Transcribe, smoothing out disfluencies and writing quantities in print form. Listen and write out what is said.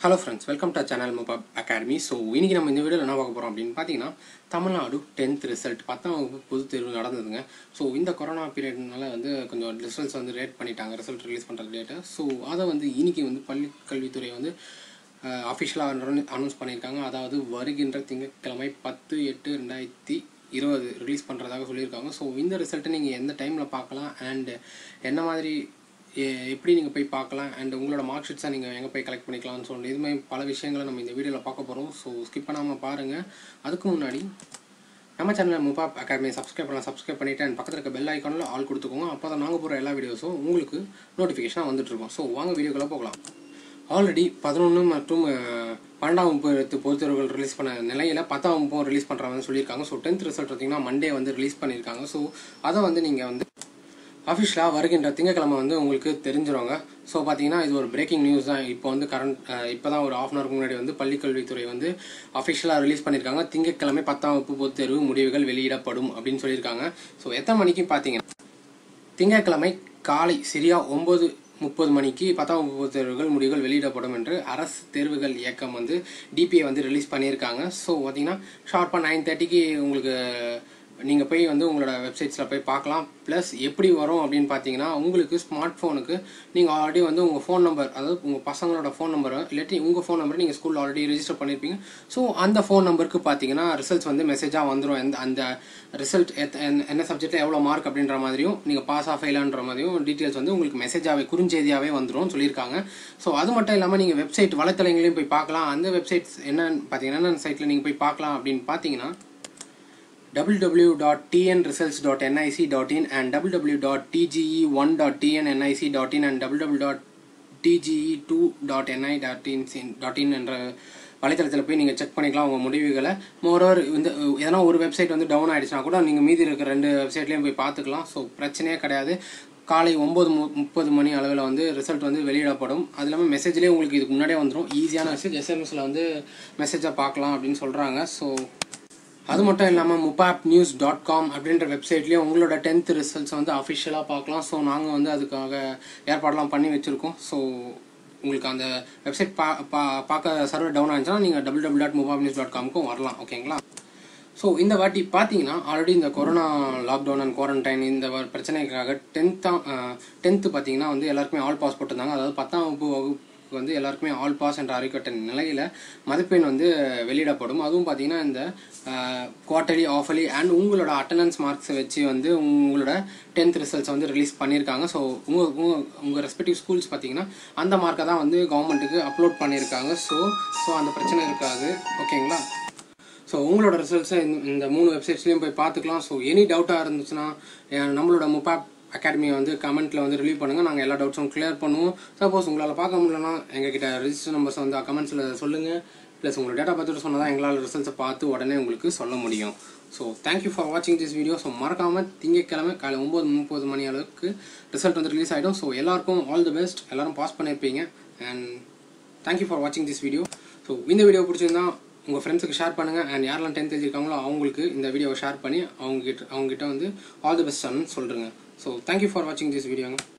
Hello friends, welcome to our channel Mopab Academy. So, இன்னைக்கு நம்ம இந்த வீடியோல என்ன பார்க்க போறோம் அப்படினு பாத்தீங்கன்னா தமிழ்நாடு 10th ரிசல்ட் 10ஆம் வகுப்பு பொதுத் தேர்வு நடந்ததுங்க. சோ இந்த கொரோனா பீரியட்னால வந்து கொஞ்சம் ரிசல்ட்ஸ் வந்து ரேட் பண்ணிட்டாங்க, ரிசல்ட் ரிலீஸ் பண்ற டேட். சோ அத வந்து இன்னைக்கு வந்து பள்ளி கல்வித்துறை வந்து ஆபீஷியலா அனௌன்ஸ் பண்ணிருக்காங்க. அதாவது வருகின்ற திங்கட்கிழமை 10/8/2020 ரிலீஸ் பண்றதாக சொல்லிருக்காங்க. சோ இந்த ரிசல்ட் நீங்க எந்த டைம்ல பார்க்கலாம் and என்ன மாதிரி எப்படி நீங்க போய் பார்க்கலாம் and உங்களோட மார்க் ஷீட்ஸை நீங்க எங்க போய் கலெக்ட் பண்ணிக்கலாம்னு சொல்லி இது மாதிரி பல விஷயங்களை நம்ம இந்த வீடியோல பார்க்க போறோம். சோ ஸ்கிப் பண்ணாம பாருங்க. அதுக்கு முன்னாடி நம்ம சேனல் முபாப் அகாடமி சப்ஸ்கிரைப் பண்ணிட்டு and பக்கத்துல இருக்க பெல் ஐகான்ல ஆல் கொடுத்துக்கோங்க. அப்பதான் நாங்க போற எல்லா வீடியோஸும் உங்களுக்கு நோட்டிஃபிகேஷனா வந்துட்டு இருக்கும். சோ வாங்க வீடியோக்குள்ள போகலாம். ஆல்ரெடி 11 மற்றும் 12ஆம் வகுப்பு பொதுத் தேர்வுகள் ரிலீஸ் பண்ண நிலையில 10ஆம் வகுப்பும் ரிலீஸ் பண்றாங்கன்னு சொல்லியிருக்காங்க. ஸோ 10th ரிசல்ட் பார்த்தீங்கன்னா மண்டே வந்து ரிலீஸ் பண்ணியிருக்காங்க. ஸோ அதை வந்து நீங்க வந்து அஃபிஷியலாக வருகின்ற திங்கக்கிழமை வந்து உங்களுக்கு தெரிஞ்சிருவாங்க. ஸோ பார்த்தீங்கன்னா இது ஒரு பிரேக்கிங் நியூஸ் தான். இப்போ வந்து இப்போ தான் ஒரு 1/2 hour முன்னாடி வந்து பள்ளிக்கல்வித்துறை வந்து அஃபிஷியலாக ரிலீஸ் பண்ணியிருக்காங்க. திங்கட்கிழமை 10ஆம் வகுப்பு பொதுத் தேர்வு முடிவுகள் வெளியிடப்படும் அப்படின்னு சொல்லியிருக்காங்க. ஸோ எத்தனை மணிக்கு பார்த்தீங்கன்னா திங்கட்கிழமை காலை சரியா 9:30 மணிக்கு 10ஆம் வகுப்பு பொதுத் தேர்வுகள் முடிவுகள் வெளியிடப்படும் என்று அரசு தேர்வுகள் இயக்கம் வந்து டிபிஏ வந்து ரிலீஸ் பண்ணியிருக்காங்க. ஸோ பார்த்தீங்கன்னா ஷார்ப்பாக 9:30க்கு உங்களுக்கு நீங்கள் போய் வந்து உங்களோட வெப்சைட்ஸில் போய் பார்க்கலாம். ப்ளஸ் எப்படி வரும் அப்படின்னு பார்த்தீங்கன்னா உங்களுக்கு ஸ்மார்ட் ஃபோனுக்கு நீங்கள் ஆல்ரெடி வந்து உங்கள் ஃபோன் நம்பர், அதாவது உங்கள் பசங்களோட ஃபோன் நம்பரை இல்லாட்டி உங்கள் ஃபோன் நம்பரை நீங்கள் ஸ்கூலில் ஆல்ரெடி ரெஜிஸ்டர் பண்ணியிருப்பீங்க. ஸோ அந்த ஃபோன் நம்பருக்கு பார்த்தீங்கன்னா ரிசல்ட்ஸ் வந்து மெசேஜாக வந்துடும். அந்த ரிசல்ட் என்ன சப்ஜெக்டில் எவ்வளோ மார்க் அப்படின்ற மாதிரியும் நீங்கள் பாஸ் ஆஃப் ஃபெயிலான்ற மாதிரியும் டீட்டெயில்ஸ் வந்து உங்களுக்கு மெசேஜாகவே குறுஞ்செய்தியாகவே வந்துடும் சொல்லியிருக்காங்க. ஸோ அது மட்டும் இல்லாமல் நீங்கள் வெப்சைட் வலைத்தளங்களையும் போய் பார்க்கலாம். அந்த வெப்சைட்ஸ் என்னன்னு பார்த்தீங்கன்னா என்னென்ன சைட்டில் நீங்கள் போய் பார்க்கலாம் அப்படின்னு பார்த்தீங்கன்னா www.tnresults.nic.in and www.tge1.tnnic.in and www.tge2.ni.in என்ற வலைத்தளத்தில் போய் நீங்கள் செக் பண்ணிக்கலாம் உங்கள் முடிவுகளை. மோரோவர் இந்த எதனா ஒரு வெப்சைட் வந்து டவுன் ஆகிடுச்சுன்னா கூட நீங்கள் மீதி இருக்கிற 2 வெப்சைட்லேயும் போய் பார்த்துக்கலாம். ஸோ பிரச்சனையே கிடையாது. காலை 9:30 மணி அளவில் வந்து ரிசல்ட் வந்து வெளியிடப்படும். அது இல்லாமல் மெசேஜ்லேயே உங்களுக்கு இதுக்கு முன்னாடியே வந்துடும். ஈஸியான மெசேஜ் எஸ்எம்எஸில் வந்து மெசேஜாக பார்க்கலாம் அப்படின்னு சொல்கிறாங்க. ஸோ அது மட்டும் இல்லாமல் mupapnews.com அப்படின்ற வெப்சைட்லேயும் உங்களோட 10th ரிசல்ட்ஸ் வந்து அஃபிஷியலாக பார்க்கலாம். ஸோ நாங்கள் வந்து அதுக்காக ஏற்பாடெல்லாம் பண்ணி வச்சுருக்கோம். ஸோ உங்களுக்கு அந்த வெப்சைட் பார்க்க சர்வர் டவுன் ஆகிடுச்சுன்னா நீங்கள் www.mupapnews.com வரலாம். ஓகேங்களா? ஸோ இந்த வாட்டி பார்த்தீங்கன்னா ஆல்ரெடி இந்த கொரோனா லாக்டவுன் அண்ட் குவாரண்டைன் இந்த பிரச்சனைக்காக 10th பார்த்தீங்கன்னா வந்து எல்லாருக்குமே ஆல் பாஸ் போட்டிருந்தாங்க. அதாவது 10ஆம் வகுப்பு வந்து எல்லாருக்குமே ஆல் பாஸ் என்ற அறிவிக்கப்பட்ட நிலையில மதிப்பெண் வந்து வெளியிடப்படும். அதுவும் பார்த்தீங்கன்னா இந்த குவார்டர்லி, ஆஃபர்லி அண்ட் உங்களோட அட்டண்டன்ஸ் மார்க்ஸை வச்சு வந்து உங்களோட 10th ரிசல்ட்ஸ் வந்து ரிலீஸ் பண்ணியிருக்காங்க. ஸோ உங்கள் ரெஸ்பெக்டிவ் ஸ்கூல்ஸ் பார்த்தீங்கன்னா அந்த மார்க்கை தான் வந்து கவர்மெண்ட்டுக்கு அப்லோட் பண்ணியிருக்காங்க. ஸோ அந்த பிரச்சனை இருக்காது. ஓகேங்களா? ஸோ உங்களோட ரிசல்ட்ஸை இந்த 3 வெப்சைட்ஸ்லையும் போய் பார்த்துக்கலாம். ஸோ எனி டவுட்டாக இருந்துச்சுன்னா நம்மளோட முபாப் அகாடமியை வந்து கமெண்ட்டில் வந்து ரிலீவ் பண்ணுங்கள். நாங்கள் எல்லா டவுட்ஸும் கிளியர் பண்ணுவோம். சப்போஸ் உங்களால் பார்க்க முடியலன்னா எங்ககிட்ட ரெஜிஸ்டர் நம்பர்ஸ் வந்து கமெண்ட்ஸில் சொல்லுங்கள். ப்ளஸ் உங்களோட டேட்டா பார்த்துட்டு சொன்னால் தான் எங்களால் ரிசல்ட்ஸை பார்த்து உடனே உங்களுக்கு சொல்ல முடியும். ஸோ தேங்க்யூ ஃபார் வாட்சிங் திஸ் வீடியோ. ஸோ மறக்காமல் திங்கட்கிழமை காலை 9:30 மணி அளவுக்கு ரிசல்ட் வந்து ரிலீஸ் ஆகிடும். ஸோ எல்லாருக்கும் ஆல் தி பெஸ்ட். எல்லாரும் பாஸ் பண்ணியிருப்பீங்க அண்ட் தேங்க்யூ ஃபார் வாட்சிங் திஸ் வீடியோ. ஸோ இந்த வீடியோ பிடிச்சிருந்தா உங்கள் ஃப்ரெண்ட்ஸுக்கு ஷேர் பண்ணுங்கள் அண்ட் யாரெல்லாம் 10th எழுதிருக்காங்களோ அவங்களுக்கு இந்த வீடியோவை ஷேர் பண்ணி அவங்ககிட்ட வந்து ஆல் தி பெஸ்ட் சொல்லுங்க. So thank you for watching this video.